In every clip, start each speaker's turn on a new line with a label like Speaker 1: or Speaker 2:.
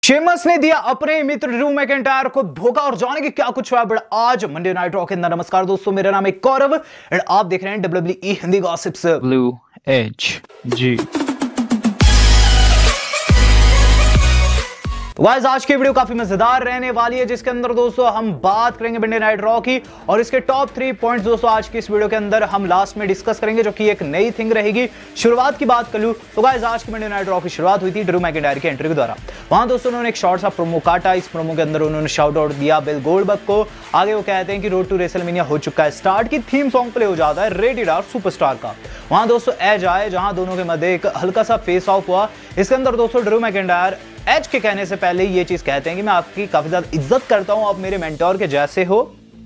Speaker 1: Sheamus ने दिया अपने मित्र ड्रू मैकिंटायर को धोखा और जाने की क्या कुछ हुआ बट आज मंडे नाइट रॉ के अंदर। नमस्कार दोस्तों, मेरा नाम है गौरव और आप देख रहे हैं WWE Hindi gossips
Speaker 2: Blue Edge जी।
Speaker 1: तो गाइस आज की वीडियो काफी मजेदार रहने वाली है, जिसके अंदर दोस्तों हम बात करेंगे मंडे नाइट रॉ की और इसके टॉप 3 पॉइंट्स दोस्तों आज की इस वीडियो के अंदर हम लास्ट में डिस्कस करेंगे, जो कि एक नई थिंग रहेगी। शुरुआत की बात कर लूं तो गाइस आज की मंडे नाइट रॉ की शुरुआत हुई थी ड्रू मैकिंटायर की एंट्री के द्वारा। वहां दोस्तों उन्होंने एक शॉर्ट सा प्रोमो काटा। इस प्रोमो के अंदर उन्होंने शाउट आउट दिया बिल गोल्डबर्ग को। आगे वो कहते हैं कि रोड टू रेसलमेनिया हो चुका है स्टार्ट की थीम सॉन्ग प्ले हो जाता है रेटेड आर सुपरस्टार का। वहां दोस्तों एज आए, जहां दोनों के मध्य एक हल्का सा फेस ऑफ हुआ। इसके अंदर दोस्तों ड्रू मैकिंटायर एज के कहने से पहले ये चीज कहते हैं कि मैं आपकी काफी ज्यादा इज्जत करता हूं, आप मेरे मेंटोर के जैसे हो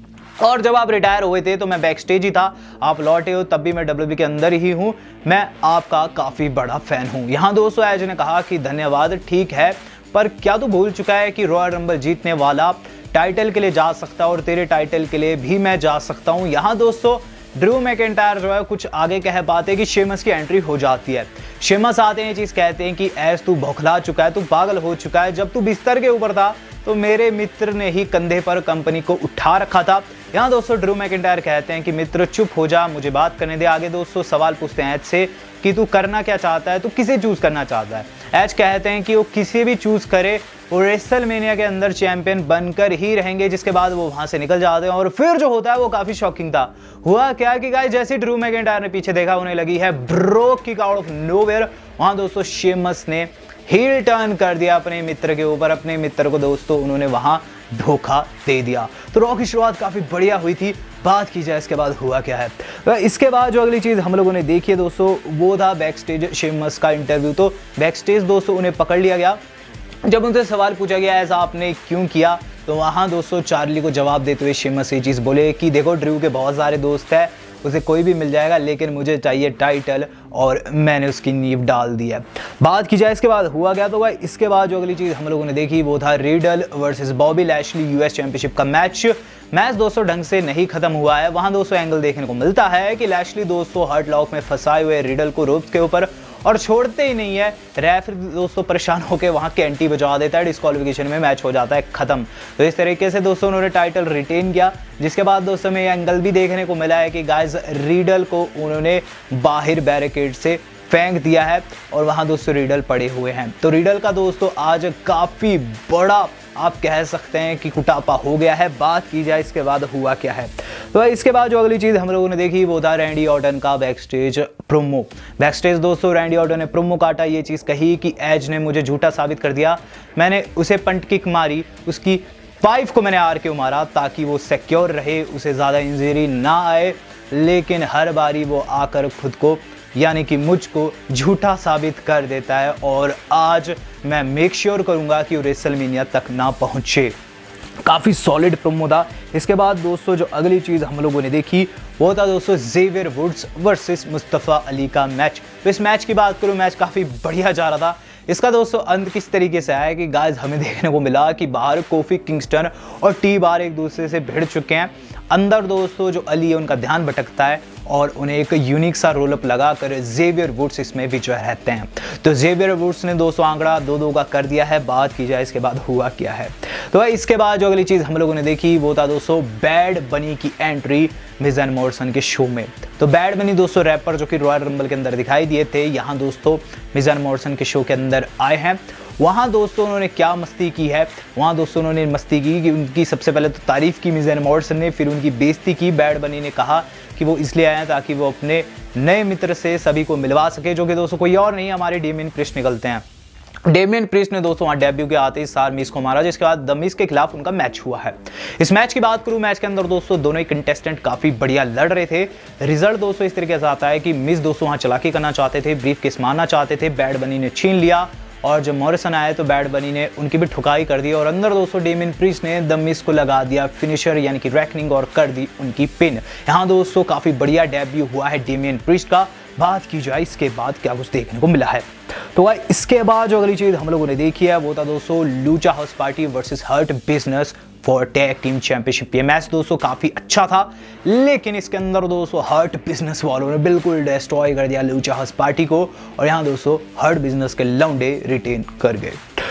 Speaker 1: और जब आप रिटायर हुए थे तो मैं बैक स्टेज ही था, आप लौटे हो तब भी मैं WWE के अंदर ही हूं, मैं आपका काफी बड़ा फैन हूं। यहां दोस्तों एज ने कहा कि धन्यवाद, ठीक है, पर क्या तू भूल चुका है कि रॉयल रंबल जीतने वाला टाइटल के लिए जा सकता है और तेरे टाइटल के लिए भी मैं जा सकता हूं। यहां दोस्तों ड्रू मैकिंटायर जो है कुछ आगे कह पाते कि शेमस की एंट्री हो जाती है। शेमस आते हैं, ये चीज कहते हैं कि एज तू बौखला चुका है, तू पागल हो चुका है, जब तू बिस्तर के ऊपर था तो मेरे मित्र ने ही कंधे पर कंपनी को उठा रखा था। यहाँ दोस्तों ड्रू मैकिंटायर कहते हैं कि मित्र चुप हो जा, मुझे बात करने दे। आगे दोस्तों सवाल पूछते हैं एज से कि तू करना क्या चाहता है, तू किसे चूज करना चाहता है। एज कहते हैं कि वो किसी भी चूज करे, वो रेसलमेनिया के अंदर चैंपियन बनकर ही रहेंगे। जिसके बाद वो वहां से निकल जाते हैं और फिर जो होता है वो काफी शॉकिंग था। हुआ क्या कि गाइस जैसे ड्रू मैकिंटायर ने पीछे देखा, उन्हें लगी है brogue kick out of nowhere. वहां दोस्तों शेमस ने हील टर्न कर दिया अपने मित्र के ऊपर। अपने मित्र को दोस्तों उन्होंने वहां धोखा दे दिया। तो रॉ की शुरुआत काफी बढ़िया हुई थी। बात की जाए इसके बाद हुआ क्या है, तो इसके बाद जो अगली चीज हम लोगों ने देखी है दोस्तों वो था बैक स्टेज शेमस का इंटरव्यू। तो बैक स्टेज दोस्तों उन्हें पकड़ लिया गया। जब उनसे सवाल पूछा गया ऐसा आपने क्यों किया, तो वहां दोस्तों चार्ली को जवाब देते हुए शेमस ये चीज बोले कि देखो ड्रू के बहुत सारे दोस्त हैं, उसे कोई भी मिल जाएगा, लेकिन मुझे चाहिए टाइटल और मैंने उसकी नींव डाल दी है। बात की जाए इसके बाद हुआ गया, तो भाई इसके बाद जो अगली चीज हम लोगों ने देखी वो था Riddle versus Bobby Lashley US championship का मैच दोस्तों ढंग से नहीं खत्म हुआ है। वहां दोस्तों एंगल देखने को मिलता है कि लैशली दोस्तों हर्ट लॉक में फंसाए हुए रिडल को रोप्स के ऊपर और छोड़ते ही नहीं है। रेफरी दोस्तों परेशान होकर वहां के एंटी बजा देता है, डिस्क्वालिफिकेशन में मैच हो जाता है खत्म। तो इस तरीके से दोस्तों उन्होंने टाइटल रिटेन किया। जिसके बाद दोस्तों में एंगल भी देखने को मिला है कि गाइस रिडल को उन्होंने बाहर बैरिकेड से फेंक दिया है और वहां दोस्तों रिडल पड़े हुए हैं। तो रिडल का दोस्तों आज काफी बड़ा आप कह सकते हैं कि कुटापा हो गया है। बात की जाए इसके बाद हुआ क्या है, तो इसके बाद जो अगली चीज हम लोगों ने देखी वो था रैंडी ऑर्टन का back stage promo. Back stage दोस्तों रैंडी ऑर्टन ने प्रोमो काटा, ये चीज कही कि एज ने मुझे झूठा साबित कर दिया, मैंने उसे पंट किक मारी, उसकी पाइप को मैंने RKO मारा ताकि वो सिक्योर रहे, उसे ज्यादा इंजरी ना आए, लेकिन हर बारी वो आकर खुद को यानी कि मुझको झूठा साबित कर देता है और आज मैं मेक श्योर करूंगा कि वो रेसलमेनिया तक ना पहुंचे। काफी सॉलिड प्रोमो था। इसके बाद दोस्तों जो अगली चीज हम लोगों ने देखी वो था दोस्तों Xavier Woods versus Mustafa Ali का मैच। तो इस मैच की बात करूं, मैच काफी बढ़िया जा रहा था। इसका दोस्तों अंत किस तरीके से आया कि गाइस हमें देखने को मिला कि बाहर कोफी किंगस्टन और टी बार एक दूसरे से भिड़ चुके हैं। अंदर दोस्तों जो अली है उनका ध्यान भटकता है और उन्हें एक यूनिक सा रोलअप लगाकर जेवियर वुड्स इसमें विजय रहते हैं। तो जेवियर वुड्स ने दोस्तों आंकड़ा 2-2 का कर दिया है। बात की जाए इसके बाद हुआ क्या है, तो इसके बाद जो अगली चीज हम लोगों ने देखी वो था दोस्तों बैड बनी की एंट्री मिज एंड मॉर्सन के शो में। तो बैड बनी दोस्तों रैपर जो कि रॉयल रंबल के अंदर दिखाई दिए थे, यहाँ दोस्तों मिज एंड मॉर्सन के शो के अंदर आए हैं। वहाँ दोस्तों उन्होंने क्या मस्ती की है, वहाँ दोस्तों उन्होंने मस्ती की कि उनकी सबसे पहले तो तारीफ की मिज एंड मॉर्सन ने, फिर उनकी बेइज्जती की। बैड बनी ने कहा कि वो इसलिए आए हैं ताकि वो अपने नए मित्र से सभी को मिलवा सके, जो कि दोस्तों कोई और नहीं हमारे डेमियन प्रिस्ट निकलते हैं। डेमियन प्रिस्ट ने दोस्तों वहाँ डेब्यू के आते ही सार मिस को मारा, जिसके बाद द मिस के खिलाफ उनका मैच हुआ है। इस मैच की बात करूं, मैच के अंदर दोस्तों दोनों ही कंटेस्टेंट काफी बढ़िया लड़ रहे थे। रिजल्ट दोस्तों इस तरीके से आता है कि मिस दोस्तों वहाँ चलाकी करना चाहते थे, ब्रीफ केस मारना चाहते थे, बैड बनी ने छीन लिया और जब मॉरिसन आए तो बैड बनी ने उनकी भी ठुकाई कर दी और अंदर दोस्तों डेमियन प्रिस्ट ने द मिस को लगा दिया फिनिशर यानी कि रैकनिंग और कर दी उनकी पिन। यहाँ दोस्तों काफी बढ़िया डेब्यू हुआ है डेमियन प्रिस्ट का। बात की जाए इसके बाद क्या कुछ देखने को मिला है, तो भाई इसके बाद जो अगली चीज हम लोगों ने देखी है वो था दोस्तों Lucha House Party versus Hurt Business for tag team championship. ये मैच दोस्तों काफी अच्छा था, लेकिन इसके अंदर दोस्तों हर्ट बिजनेस वालों ने बिल्कुल डिस्ट्रॉय कर दिया लूचा हाउस पार्टी को और यहाँ दोस्तों हर्ट बिजनेस के लौंडे रिटेन कर गए।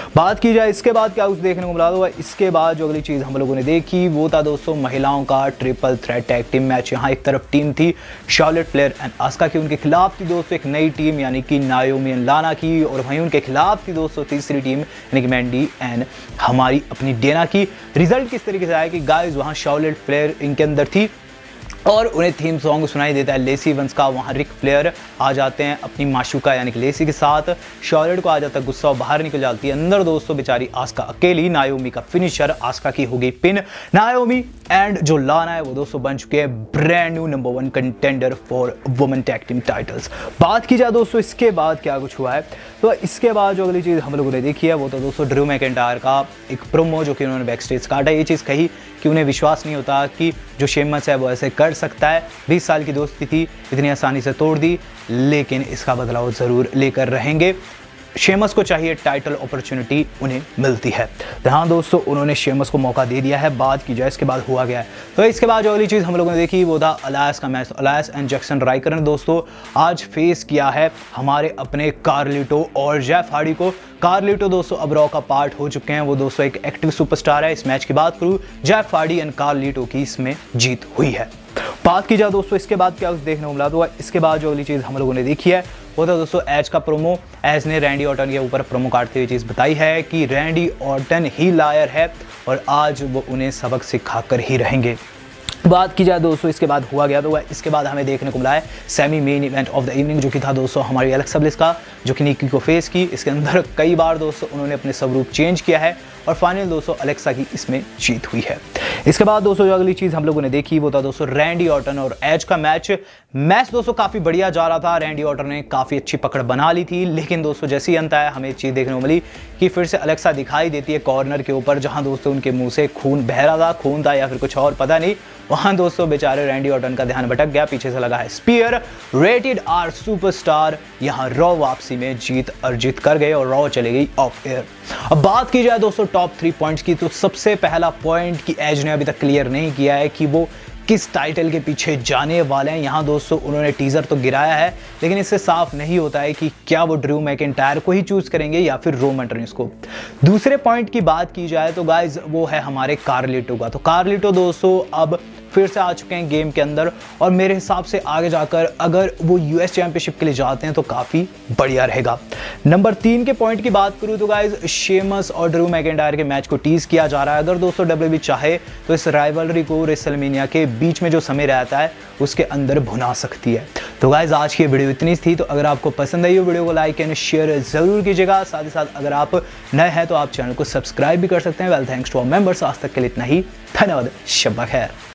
Speaker 1: बात की जाए इसके बाद क्या कुछ देखने को मिला, तो इसके बाद जो अगली चीज़ हम लोगों ने देखी वो था दोस्तों महिलाओं का triple threat tag team match. यहाँ एक तरफ टीम थी शार्लेट फ्लेयर एंड आस्का की, उनके खिलाफ थी दोस्तों एक नई टीम यानी कि नायोमी एंड लाना की, और वहीं उनके खिलाफ थी दोस्तों तीसरी टीम यानी कि मैंडी एंड हमारी अपनी डेना की। रिजल्ट किस तरीके से आया कि गाइस वहाँ शार्लेट फ्लेयर इनके अंदर थी और उन्हें थीम सॉन्ग सुनाई देता है लेसी इवंस का। वहाँ रिक फ्लेयर आ जाते हैं अपनी माशूका यानी कि लेसी के साथ, शार्लेट को आ जाता है गुस्सा और बाहर निकल जाती है अंदर दोस्तों बेचारी आस्का अकेली। नायोमी का फिनिशर, आस्का की हो गई पिन। नायोमी एंड जो लाना है वो दोस्तों बन चुके हैं brand new number 1 contender for women tag team titles. बात की जाए दोस्तों इसके बाद क्या कुछ हुआ है, तो इसके बाद जो अगली चीज़ हम लोगों ने देखी है वो तो दोस्तों ड्रू मैकिंटायर का एक प्रोमो जो कि उन्होंने बैक स्टेज काटा। ये चीज़ कही कि उन्हें विश्वास नहीं होता कि जो शेमस है वो ऐसे कर सकता है। 20 साल की दोस्ती थी, इतनी आसानी से तोड़ दी, लेकिन इसका बदलाव ज़रूर लेकर रहेंगे। शेमस को चाहिए टाइटल अपॉर्चुनिटी, उन्हें मिलती है। तो हाँ दोस्तों उन्होंने शेमस को मौका दे दिया है। बात की जाए इसके बाद हुआ गया है, तो इसके बाद जो अगली चीज़ हम लोगों ने देखी वो था अलायस का match. Elias and Jaxson Ryker ने दोस्तों आज फेस किया है हमारे अपने कार्लिटो और जेफ हार्डी को। कार्लिटो दोस्तों अब रॉ का पार्ट हो चुके हैं, वो दोस्तों एक एक्टिव सुपरस्टार है। इस मैच की बात करूँ, जेफ हार्डी एंड कार्लिटो की इसमें जीत हुई है। बात की जाए दोस्तों इसके बाद क्या कुछ देखने को मिला, तो इसके बाद जो अगली चीज़ हम लोगों ने देखी है वो था दोस्तों एज का प्रोमो। एज ने रैंडी ऑर्टन के ऊपर प्रोमो काटते हुए चीज़ बताई है कि रैंडी ऑर्टन ही लायर है और आज वो उन्हें सबक सिखाकर ही रहेंगे। बात की जाए दोस्तों इसके बाद हुआ गया, तो इसके बाद हमें देखने को मिला है semi main event of the evening, जो कि था दोस्तों हमारी एलेक्सा ब्लिस का, जो कि निकी को फेस की। इसके अंदर कई बार दोस्तों उन्होंने अपने स्वरूप चेंज किया है और फाइनल दोस्तों अलेक्सा की इसमें जीत हुई है। इसके बाद दोस्तों जो अगली चीज़ हम लोगों ने देखी वो था दोस्तों रैंडी ऑर्टन और एज का मैच दोस्तों काफ़ी बढ़िया जा रहा था। रैंडी ऑर्टन ने काफ़ी अच्छी पकड़ बना ली थी, लेकिन दोस्तों जैसे ही अंत आया हमें एक चीज़ देखने को मिली कि फिर से अलेक्सा दिखाई देती है कॉर्नर के ऊपर, जहां दोस्तों उनके मुंह से खून बह रहा था, खून था या फिर कुछ और पता नहीं। वहां दोस्तों बेचारे रैंडी ऑर्टन का ध्यान भटक गया, पीछे से लगा है स्पीयर। रेटेड आर सुपरस्टार यहां रॉ वापसी में जीत अर्जित कर गए और रॉ चले गई ऑफ एयर। अब बात की जाए दोस्तों टॉप 3 पॉइंट्स की, तो सबसे पहला पॉइंट कि एज ने अभी तक क्लियर नहीं किया है कि वो किस टाइटल के पीछे जाने वाले हैं। यहाँ दोस्तों उन्होंने टीजर तो गिराया है, लेकिन इससे साफ नहीं होता है कि क्या वो ड्रू मैकिंटायर को ही चूज करेंगे या फिर रोमन रेंस को। दूसरे पॉइंट की बात की जाए तो गाइज वो है हमारे कार्लिटो का। तो कार्लिटो दोस्तों अब फिर से आ चुके हैं गेम के अंदर और मेरे हिसाब से आगे जाकर अगर वो यूएस चैंपियनशिप के लिए जाते हैं तो काफ़ी बढ़िया रहेगा। नंबर 3 के पॉइंट की बात करूं तो गाइज शेमस और ड्रू मैकिंटायर के मैच को टीज किया जा रहा है। अगर दोस्तों डब्ल्यूडब्ल्यूई चाहे तो इस राइवलरी को रेसलमेनिया के बीच में जो समय रहता है उसके अंदर भुना सकती है। तो गाइज आज की वीडियो इतनी थी, तो अगर आपको पसंद आई हो वीडियो को लाइक एंड शेयर जरूर कीजिएगा। साथ ही साथ अगर आप नए हैं तो आप चैनल को सब्सक्राइब भी कर सकते हैं। Well thanks to our members. आज तक के लिए इतना ही, धन्यवाद, शब्बा खैर।